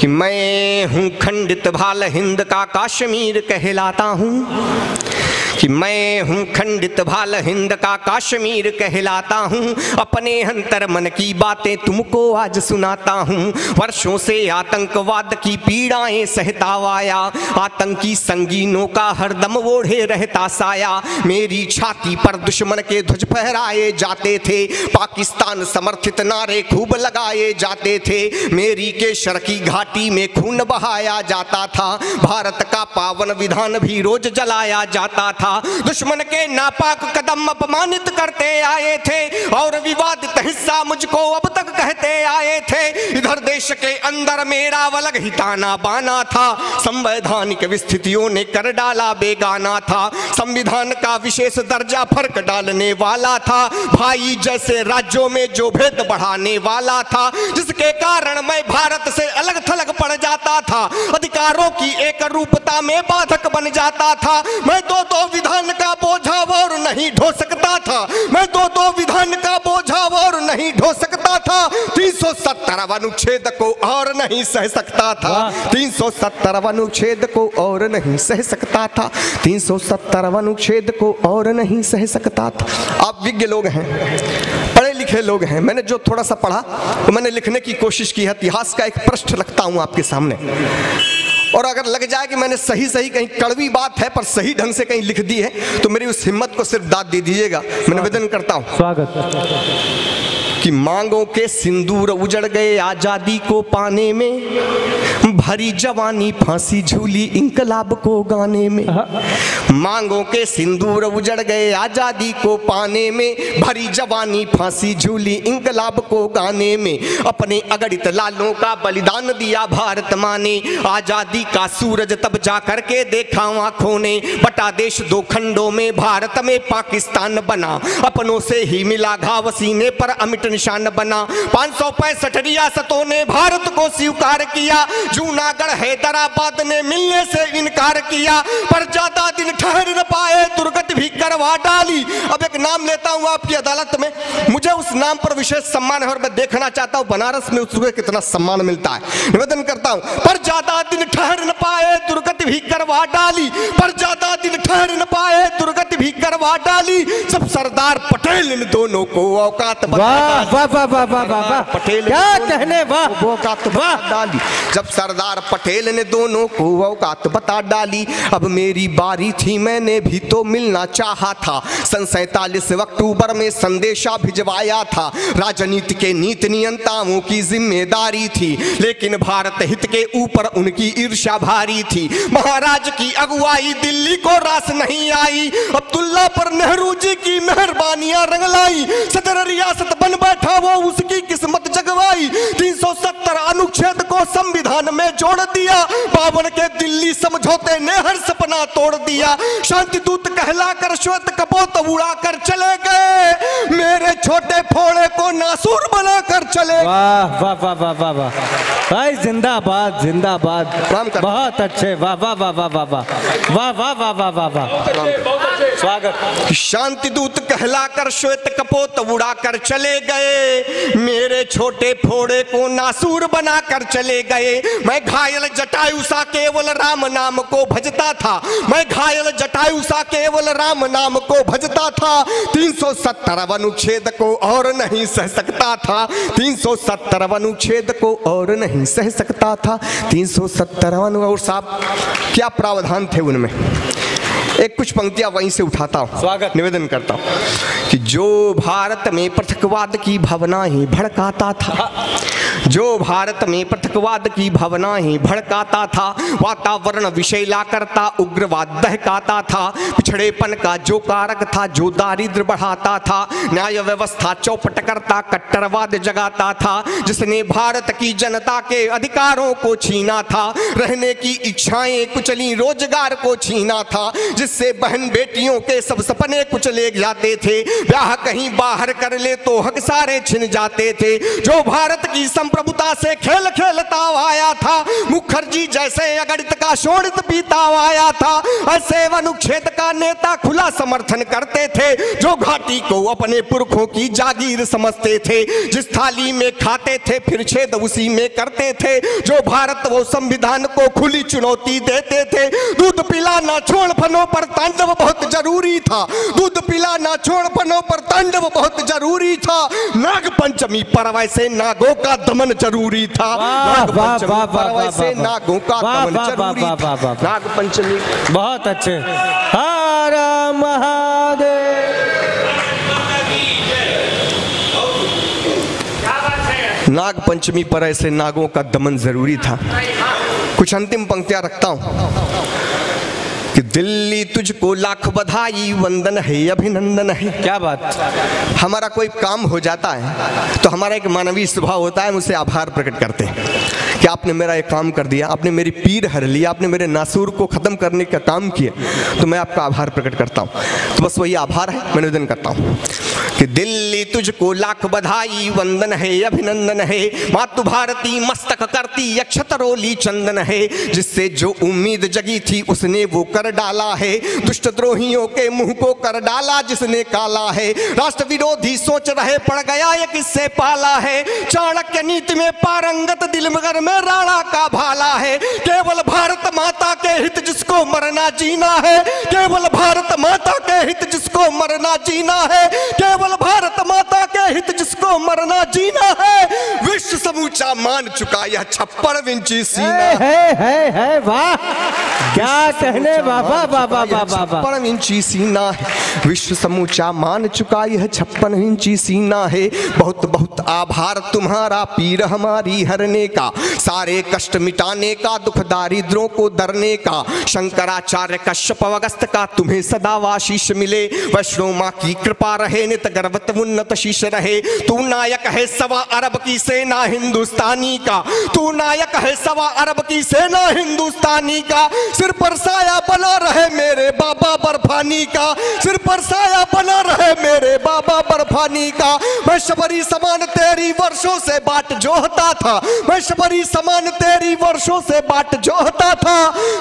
कि मैं हूँ खंडित भाल हिंद का कश्मीर कहलाता हूँ, कि मैं हूँ खंडित भाल हिंद का कश्मीर कहलाता हूँ। अपने अंतर मन की बातें तुमको आज सुनाता हूँ। वर्षों से आतंकवाद की पीड़ाएं सहता आया, आतंकी संगीनों का हरदम ओढ़े रहता साया। मेरी छाती पर दुश्मन के ध्वज फहराए जाते थे, पाकिस्तान समर्थित नारे खूब लगाए जाते थे। मेरी केसर की घाटी में खून बहाया जाता था, भारत का पावन विधान भी रोज जलाया जाता था। दुश्मन के नापाक कदम अपमानित करते आए थे और विवादित हिस्सा मुझको अब तक कहते आए थे। इधर देश के अंदर मेरा अलग ही ताना बाना था, संवैधानिक स्थितियों ने कर डाला बेगाना था। संविधान का विशेष दर्जा फर्क डालने वाला था, भाई जैसे राज्यों में जो भेद बढ़ाने वाला था, जिसके कारण मैं भारत से अलग थलग पड़ जाता था, अधिकारों की एक रूपता में बाधक बन जाता था। मैं दो विधान का बोझा और नहीं ढो सकता था, मैं दो विधान का बोझा और नहीं ढो सकता था। 370 अनुच्छेद को और नहीं सह सकता था, 370 अनुच्छेद को और नहीं सह सकता था, 370 अनुच्छेद को और नहीं सह सकता था। आप विज्ञ लोग हैं, पढ़े लिखे लोग हैं, मैंने जो थोड़ा सा पढ़ा तो मैंने लिखने की कोशिश की है। इतिहास का एक पृष्ठ रखता हूं आपके सामने, और अगर लग जाए कि मैंने सही कहीं कड़वी बात है पर सही ढंग से कहीं लिख दी है तो मेरी उस हिम्मत को सिर्फ दाद दे दीजिएगा। मैं निवेदन करता हूं स्वागत कि मांगों के सिंदूर उजड़ गए आजादी को पाने में, भरी जवानी फांसी झूली इंकलाब को गाने में। मांगों के सिंदूर उजड़ गए आजादी को पाने में, भरी जवानी फांसी झूली इंकलाब को गाने में। अपने अगणित लालों का बलिदान दिया भारत माँ ने, आजादी का सूरज तब जा करके देखा आंखों ने। बटा देश दो खंडों में भारत में पाकिस्तान बना, अपनों से ही मिला घाव सीने पर अमिट निशान बना। 565 रियासतों ने भारत को स्वीकार किया, जूनागढ़ हैदराबाद ने मिलने से इनकार किया, पर ज्यादा दिन ठहर न पाए दुर्गति भी करवा डाली। अब एक नाम लेता हूं आपकी अदालत में, मुझे उस नाम पर विशेष सम्मान है और मैं देखना चाहता हूं बनारस में उसको कितना सम्मान मिलता है। निवेदन करता हूं, पर ज्यादा दिन ठहर न पाए दुर्गति भी करवा डाली, पर ज्यादा दिन ठहर न पाए दुर्गति भी करवा डाली। सब सरदार पटेल इन दोनों को औकात बता पटेल क्या कहने, वाह औकात बता डाली। जब सरदार पटेल ने दोनों को औकात बता डाली, अब मेरी बारी थी, मैंने भी तो मिलना चाहा था। सन 47 अक्टूबर में संदेशा भिजवाया था, राजनीति के नीति नियंताओं की जिम्मेदारी थी, लेकिन भारत हित के ऊपर उनकी ईर्ष्या भारी थी। महाराज की अगुवाई दिल्ली को रास नहीं आई, अब्दुल्ला पर नेहरू जी की मेहरबानियां रंगलाई। सदर रियासत बन बैठा वो उसकी किस्मत जगवाई। 370 अनुच्छेद को संविधान में जोड़ दिया, 52 के दिल्ली समझौते ने हर सपना तोड़ दिया। शांति दूत कहलाकर श्वेत कपोत उड़ाकर चले गए, मेरे छोटे फोड़े को नासूर बनाकर चले। वाह वाह वाह वाह वाह वाह भाई, जिंदाबाद जिंदाबाद, बहुत अच्छे, वाह वाह वाह वाह वाह वाह वाह वाह वाह वाह वाह, स्वागत। शांति दूत कहलाकर श्वेत कपोत उड़ाकर चले गए, मेरे छोटे फोड़े को नासूर बनाकर चले गए। मैं घायल जटायु सा केवल राम नाम को भजता था, मैं घायल जटायु सा केवल राम नाम को भजता था। 370 अनुच्छेद को और नहीं सह सकता था, 370 अनुच्छेद को और नहीं सह सकता था। 370 और साहब क्या प्रावधान थे उनमें, एक कुछ पंक्तियां वहीं से उठाता हूं, स्वागत। निवेदन करता हूं कि जो भारत में पृथकवाद की भावना ही भड़काता था, जो भारत में पृथकवाद की भावना ही भड़काता था, वातावरण विषैला करता उग्रवाद दहकाता था, पिछड़ेपन का जो कारक था जो दारिद्र बढ़ाता था, न्याय व्यवस्था चौपट करता कट्टरवाद जगाता था, जिसने भारत की जनता के अधिकारों को छीना था, रहने की इच्छाएं कुचली रोजगार को छीना था, जिससे बहन बेटियों के सब सपने कुचले जाते थे, ब्याह कहीं बाहर कर ले तो हक सारे छिन जाते थे, जो भारत की संप्रभुता से खेल खेलता आया था, मुखर्जी जैसे अगणित का का शोणित पीता आया था। ऐसे अनुच्छेद का नेता खुला समर्थन करते थे, जो घाटी को अपने पुरखों की जागीर समझते थे। जिस थाली में खाते थे फिर छेद उसी में करते थे, जो भारत वो संविधान को खुली चुनौती देते थे। दूध पिलाना छोड़ फनों पर तांडव बहुत जरूरी था, दूध पिलाना छोड़ फनों पर तांडव बहुत जरूरी था। नाग पंचमी पर वैसे नागों का दमन जरूरी था, नाग पंचमी पर वैसे नागों का दमन जरूरी था। नाग पंचमी बहुत अच्छे। हर महादेव। नाग पंचमी पर ऐसे नागों का दमन जरूरी था। कुछ अंतिम पंक्तियां रखता हूं कि दिल्ली तुझको लाख बधाई वंदन है अभिनंदन है। क्या बात। हमारा कोई काम हो जाता है तो हमारा एक मानवीय स्वभाव होता है, मुझसे आभार प्रकट करते हैं कि आपने मेरा एक काम कर दिया, आपने मेरी पीर हर लिया, आपने मेरे नासूर को खत्म करने का काम किया, तो मैं आपका आभार प्रकट करता हूँ। तो बस वही आभार है, मैं निवेदन करता हूँ कि दिल्ली तुझको लाख बधाई वंदन है अभिनंदन है। मातु भारती मस्तक करती अक्षतरोली चंदन है। जिससे जो उम्मीद जगी थी उसने वो कर डाला है, दुष्ट द्रोहियों के मुंह को कर डाला जिसने काला है। राष्ट्र विरोधी सोच रहे पड़ गया ये किससे पाला है। चाणक्य नीति में पारंगत दिल मगर में राणा का भाला है। केवल भारत माता के हित जिसको मरना जीना है, केवल भारत माता के हित जिसको मरना जीना है, केवल भारत माता के हित जिसको मरना जीना है। विश्व समूचा मान चुका यह 56 इंची सीना है। वाह क्या कहने, बाबा बाबा बाबा। 56 इंची सीना है, विश्व समूचा मान चुका यह 56 इंची सीना है। बहुत बहुत आभार तुम्हारा पीर हमारी हरने का, सारे कष्ट मिटाने का, दुख दारिद्रों को दरने का। शंकराचार्य कश्यप अगस्त का तुम्हें सदा आशीष मिले। वैष्णो माँ की कृपा रहे, नित गर्वत उन्नत शीश रहे। तू नायक है 1.25 अरब की सेना हिंदुस्तानी का, तू नायक है 1.25 अरब की सेना हिंदुस्तानी का। सिर पर साया बना रहे मेरे बाबा बर्फानी का, सिर पर साया बना रहे मेरे बाबा बर्फानी का। मैं शबरी समान तेरी वर्षों से बाट जोहता था, मैं शबरी समान तेरी वर्षों से बाट जोहता था।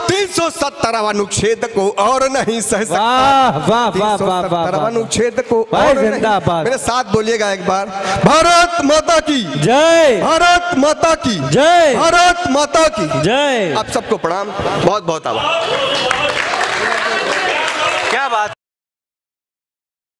370 अनुच्छेद को और नहीं सह सकता, 370 अनुच्छेद को और नहीं। मेरे साथ बोलिएगा एक बार, भारत माता की जय, भारत माता की जय, भारत माता की जय। आप सबको प्रणाम, बहुत बहुत आभार।